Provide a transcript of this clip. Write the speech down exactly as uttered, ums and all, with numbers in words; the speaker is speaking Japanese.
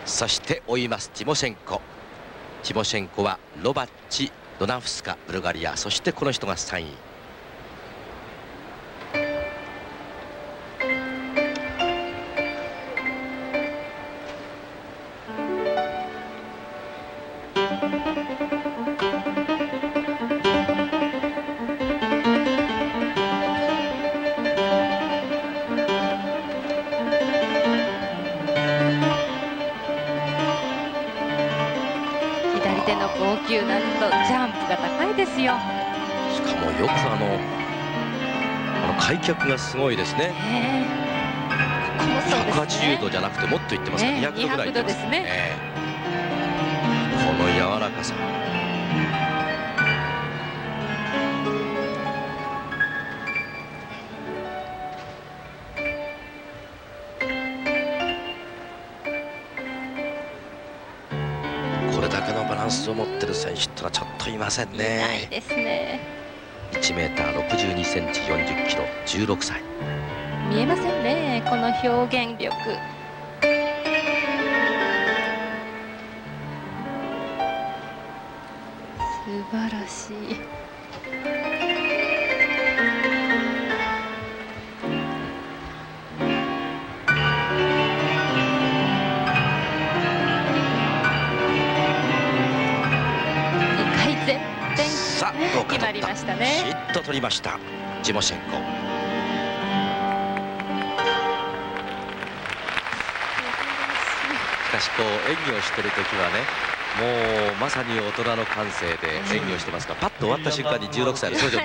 そして追いますティモシェンコ。ティモシェンコはロバッチ、ドナフスカ、ブルガリア、そしてこの人がさんい。 左手の高級難度、ジャンプが高いですよ。 しかもよくあのあの開脚がすごいですね。 えー、ここもそうですね。 ひゃくはちじゅうどじゃなくてもっといってますか、にひゃくどぐらいいってますね。えー、この柔らかさ。これだけのバランスを持ってる選手ってのはちょっといませんね。 いないですね。 いちメーターろくじゅうにセンチ、よんじゅっキロ、じゅうろくさい。 見えませんね、この表現力。素晴らしい。 さあどうか決まりましたね。 ヒット取りましたティモシェンコ。しかしこう演技をしている時はね、もうまさに大人の感性で演技をしてますが、パッと終わった瞬間にじゅうろくさいの少女